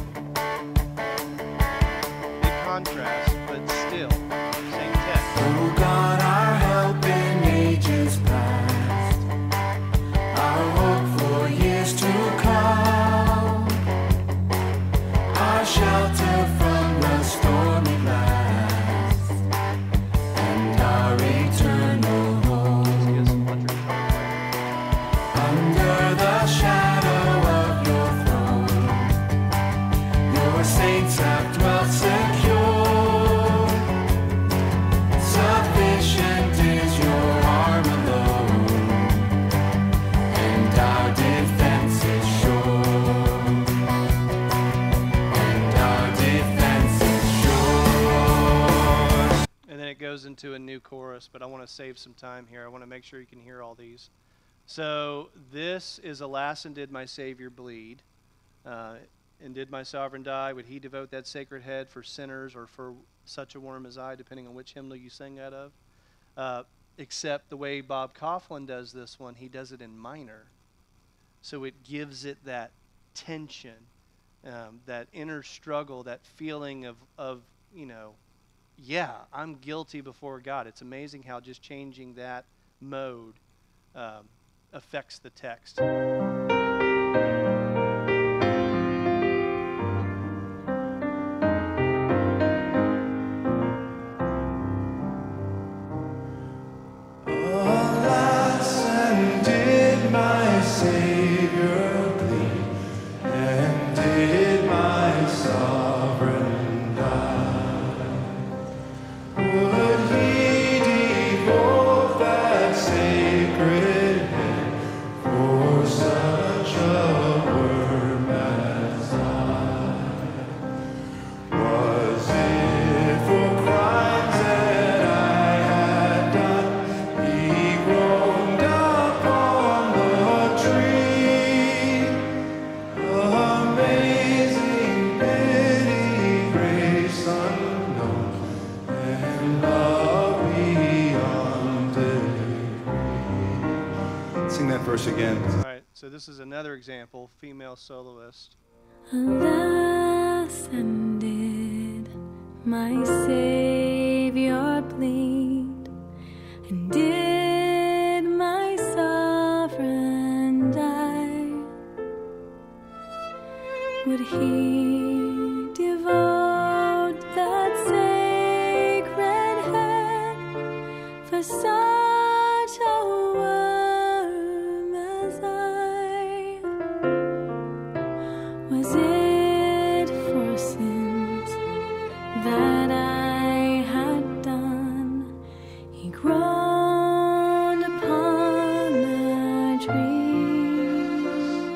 Big contrast, but still, same text. Oh God, our help in ages past, our hope for years to come, our shelter from the stormy blast, and our eternal home. Under the shadow of your throne, your saints have dwelt secure. Sufficient is your arm alone, and our defense is sure. And our defense is sure. And then it goes into a new chorus, but I want to save some time here. I want to make sure you can hear all these. So this is alas, and did my Savior bleed? And did my sovereign die? Would he devote that sacred head for sinners or for such a worm as I, depending on which hymnal you sing that of? Except the way Bob Coughlin does this one, he does it in minor. So it gives it that tension, that inner struggle, that feeling of, you know, yeah, I'm guilty before God. It's amazing how just changing that mode affects the text. Alas, and did my Savior bleed? And did my sovereign die? Would he devote that sacred head for such a worm as I? Was it for crimes that I had done? He groaned upon the tree. Amazing pity, grace unknown, and love beyond degree. Sing that verse again. All right, so this is another example, female soloist. Alas, and did my Savior bleed? And did my sovereign die? Would he devote that sacred head for such a worm as I? Was it for sins that I had done? He groaned upon the tree.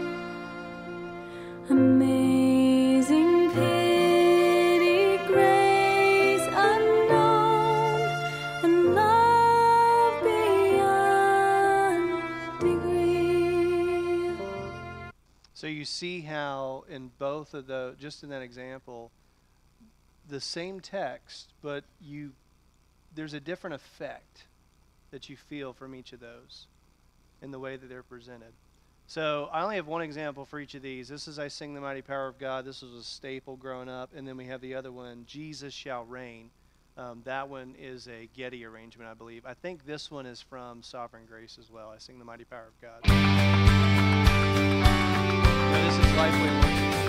Amazing pity, grace unknown, and love beyond degree. So you see how in both of the, just in that example, the same text, but there's a different effect that you feel from each of those in the way that they're presented. So I only have one example for each of these. This is I Sing the Mighty Power of God. This was a staple growing up. And then we have the other one, Jesus Shall Reign. That one is a Getty arrangement, I believe. I think this one is from Sovereign Grace as well. I Sing the Mighty Power of God. Now, this is Lifeway Worship.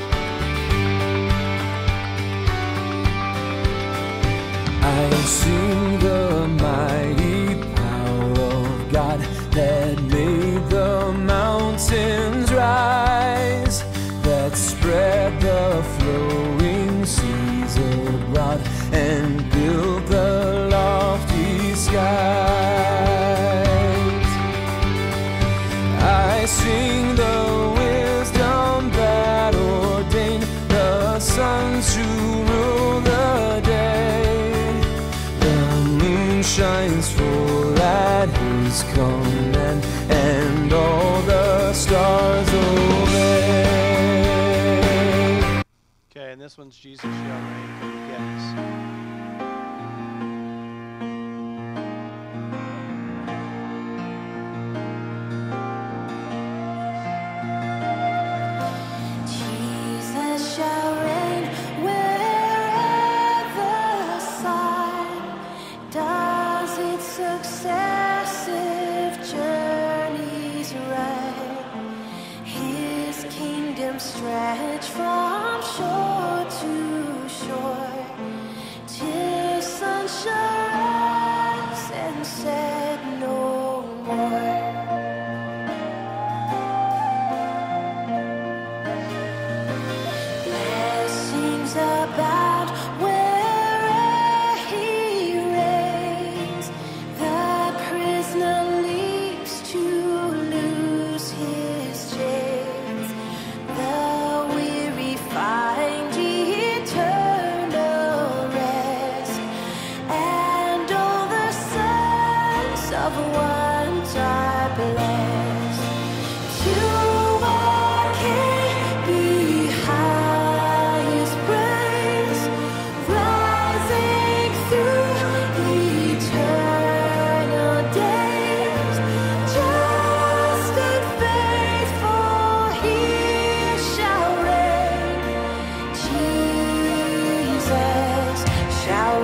I sing the mighty power of God that made the mountains rise, that spread the flowing seas abroad and built the lofty skies. I sing the wisdom that ordained the sons to rule the day. The moon shines full at his command, and all the stars obey. this one's Jesus Shall Reign from the Geddes. Jesus shall reign wherever the sun does its successive journeys run. His kingdom stretch from shore to shore till sun shall rise and set no more. Blessings abound where'er he reigns. The prisoner leaps to loose his chains. The weary find eternal rest, and all the sons of ones are blessed. To our King be highest praise, rising through eternal days. Just and faithful he shall reign. Jesus shall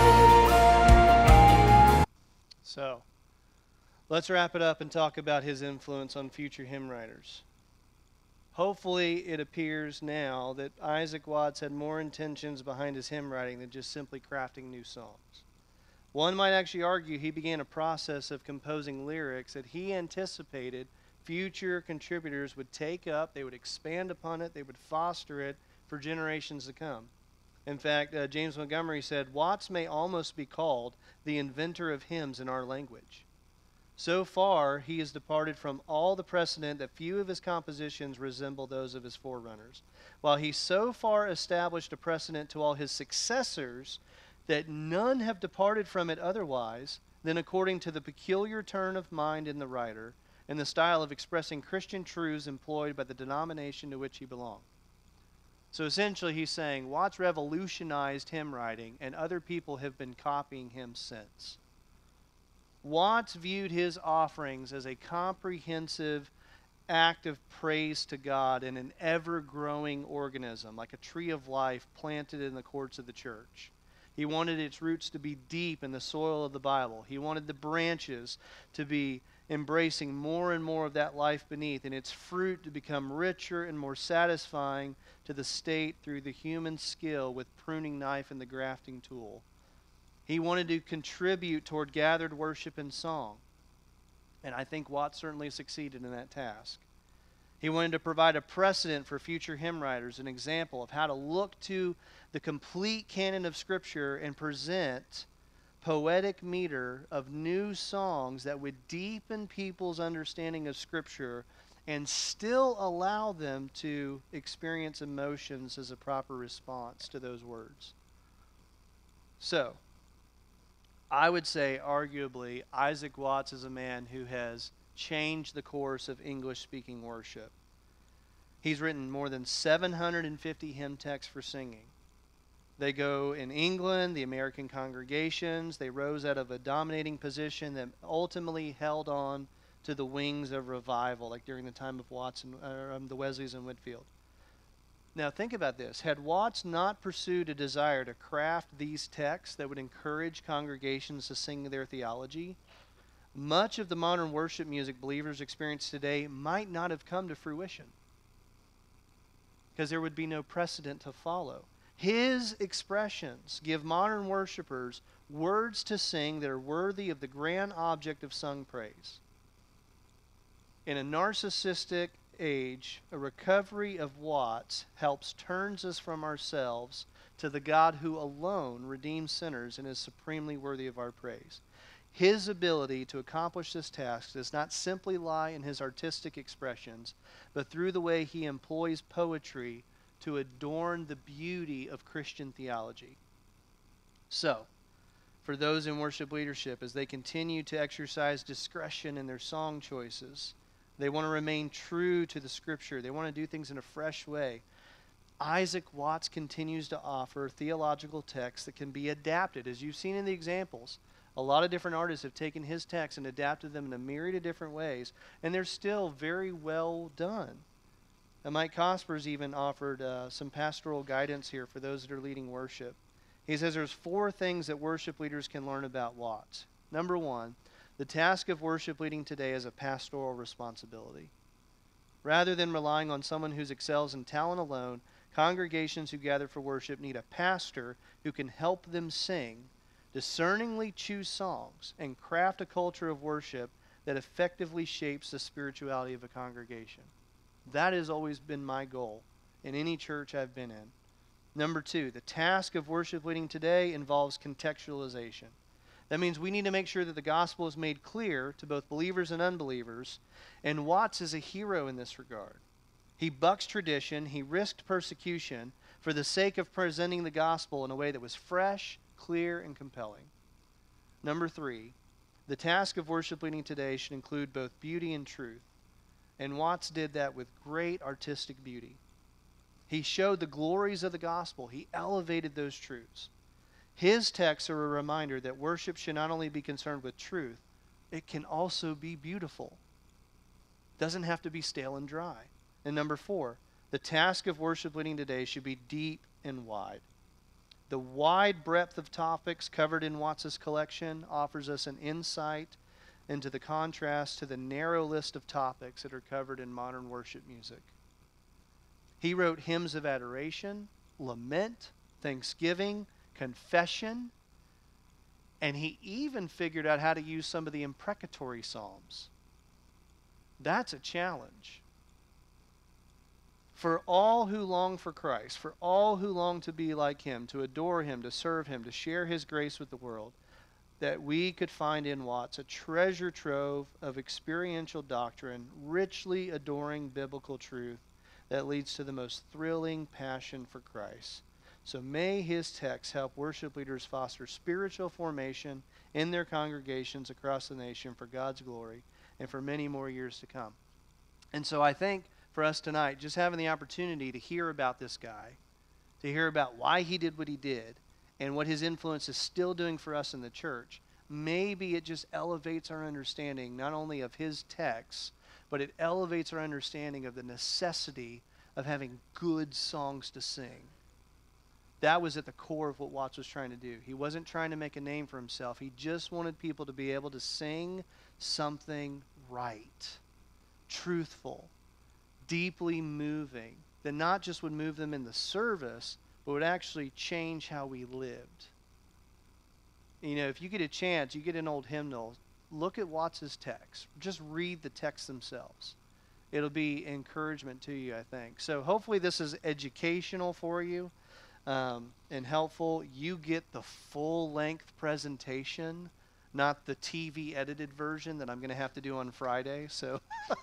reign. So, let's wrap it up and talk about his influence on future hymn writers. Hopefully, it appears now that Isaac Watts had more intentions behind his hymn writing than just simply crafting new songs. One might actually argue he began a process of composing lyrics that he anticipated future contributors would take up, they would expand upon it, they would foster it for generations to come. In fact, James Montgomery said, Watts may almost be called the inventor of hymns in our language. So far, he has departed from all the precedent that few of his compositions resemble those of his forerunners, while he so far established a precedent to all his successors that none have departed from it otherwise than according to the peculiar turn of mind in the writer and the style of expressing Christian truths employed by the denomination to which he belonged. So essentially, he's saying Watts revolutionized hymn writing, and other people have been copying him since. Watts viewed his offerings as a comprehensive act of praise to God in an ever-growing organism, like a tree of life planted in the courts of the church. He wanted its roots to be deep in the soil of the Bible. He wanted the branches to be embracing more and more of that life beneath, and its fruit to become richer and more satisfying to the state through the human skill with pruning knife and the grafting tool. He wanted to contribute toward gathered worship and song. And I think Watts certainly succeeded in that task. He wanted to provide a precedent for future hymn writers, an example of how to look to the complete canon of Scripture and present poetic meter of new songs that would deepen people's understanding of Scripture and still allow them to experience emotions as a proper response to those words. So, I would say, arguably, Isaac Watts is a man who has changed the course of English-speaking worship. He's written more than 750 hymn texts for singing. They go in England, the American congregations. They rose out of a dominating position that ultimately held on to the wings of revival, like during the time of Watts and the Wesleys in Whitefield. Now think about this. Had Watts not pursued a desire to craft these texts that would encourage congregations to sing their theology, much of the modern worship music believers experience today might not have come to fruition, because there would be no precedent to follow. His expressions give modern worshipers words to sing that are worthy of the grand object of sung praise. In a narcissistic age, a recovery of Watts turns us from ourselves to the God who alone redeems sinners and is supremely worthy of our praise. His ability to accomplish this task does not simply lie in his artistic expressions, but through the way he employs poetry to adorn the beauty of Christian theology. So, for those in worship leadership, as they continue to exercise discretion in their song choices, they want to remain true to the Scripture. They want to do things in a fresh way. Isaac Watts continues to offer theological texts that can be adapted. As you've seen in the examples, a lot of different artists have taken his texts and adapted them in a myriad of different ways, and they're still very well done. And Mike Cosper's even offered some pastoral guidance here for those that are leading worship. He says there's 4 things that worship leaders can learn about Watts. Number 1, the task of worship leading today is a pastoral responsibility. Rather than relying on someone who excels in talent alone, congregations who gather for worship need a pastor who can help them sing, discerningly choose songs, and craft a culture of worship that effectively shapes the spirituality of a congregation. That has always been my goal in any church I've been in. Number 2, the task of worship leading today involves contextualization. That means we need to make sure that the gospel is made clear to both believers and unbelievers, and Watts is a hero in this regard. He bucks tradition, he risked persecution for the sake of presenting the gospel in a way that was fresh, clear, and compelling. Number 3, the task of worship leading today should include both beauty and truth. And Watts did that with great artistic beauty. He showed the glories of the gospel. He elevated those truths. His texts are a reminder that worship should not only be concerned with truth, it can also be beautiful. It doesn't have to be stale and dry. And number 4, the task of worship leading today should be deep and wide. The wide breadth of topics covered in Watts' collection offers us an insight into the contrast to the narrow list of topics that are covered in modern worship music. He wrote hymns of adoration, lament, thanksgiving, confession, and he even figured out how to use some of the imprecatory psalms. That's a challenge. For all who long for Christ, for all who long to be like him, to adore him, to serve him, to share his grace with the world, that we could find in Watts a treasure trove of experiential doctrine, richly adoring biblical truth that leads to the most thrilling passion for Christ. So may his text help worship leaders foster spiritual formation in their congregations across the nation for God's glory and for many more years to come. And so I think for us tonight, just having the opportunity to hear about this guy, to hear about why he did what he did, and what his influence is still doing for us in the church, maybe it just elevates our understanding not only of his texts, but it elevates our understanding of the necessity of having good songs to sing. That was at the core of what Watts was trying to do. He wasn't trying to make a name for himself. He just wanted people to be able to sing something right, truthful, deeply moving, that not just would move them in the service, but would actually change how we lived. You know, if you get a chance, you get an old hymnal, look at Watts' text. Just read the texts themselves. It'll be encouragement to you, I think. So hopefully this is educational for you and helpful. You get the full-length presentation, not the TV edited version that I'm going to have to do on Friday. So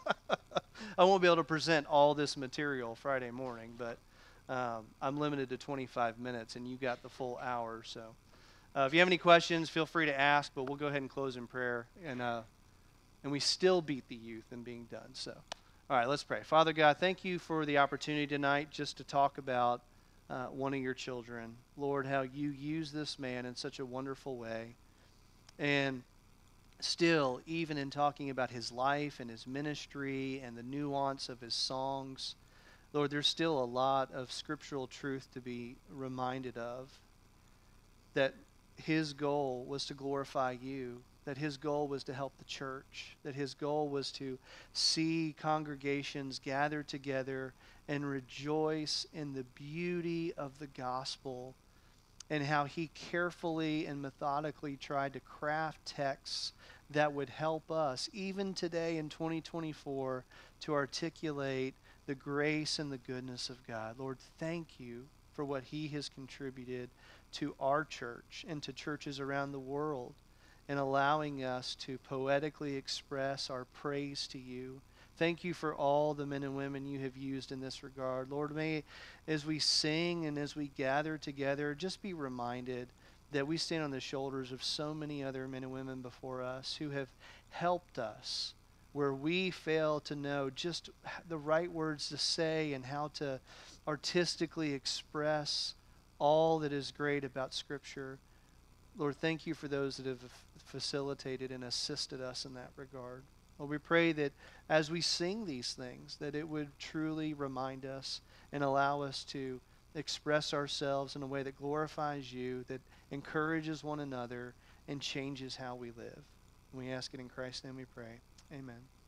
I won't be able to present all this material Friday morning, but I'm limited to 25 minutes, and you got the full hour. So if you have any questions, feel free to ask, but we'll go ahead and close in prayer. And we still beat the youth in being done. So, all right, let's pray. Father God, thank you for the opportunity tonight just to talk about one of your children. Lord, how you use this man in such a wonderful way. And still, even in talking about his life and his ministry and the nuance of his songs, Lord, there's still a lot of scriptural truth to be reminded of. That his goal was to glorify you, that his goal was to help the church, that his goal was to see congregations gather together and rejoice in the beauty of the gospel, and how he carefully and methodically tried to craft texts that would help us, even today in 2024, to articulate the grace and the goodness of God. Lord, thank you for what he has contributed to our church and to churches around the world, and allowing us to poetically express our praise to you. Thank you for all the men and women you have used in this regard. Lord, may as we sing and as we gather together, just be reminded that we stand on the shoulders of so many other men and women before us who have helped us where we fail to know just the right words to say and how to artistically express all that is great about Scripture. Lord, thank you for those that have facilitated and assisted us in that regard. Lord, we pray that as we sing these things, that it would truly remind us and allow us to express ourselves in a way that glorifies you, that encourages one another, and changes how we live. And we ask it in Christ's name we pray. Amen.